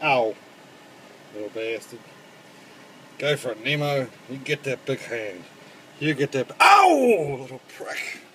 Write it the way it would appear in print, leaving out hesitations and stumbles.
Ow. Little bastard. Go for it, Nemo. You get that big hand. You get that. Ow! Little prick.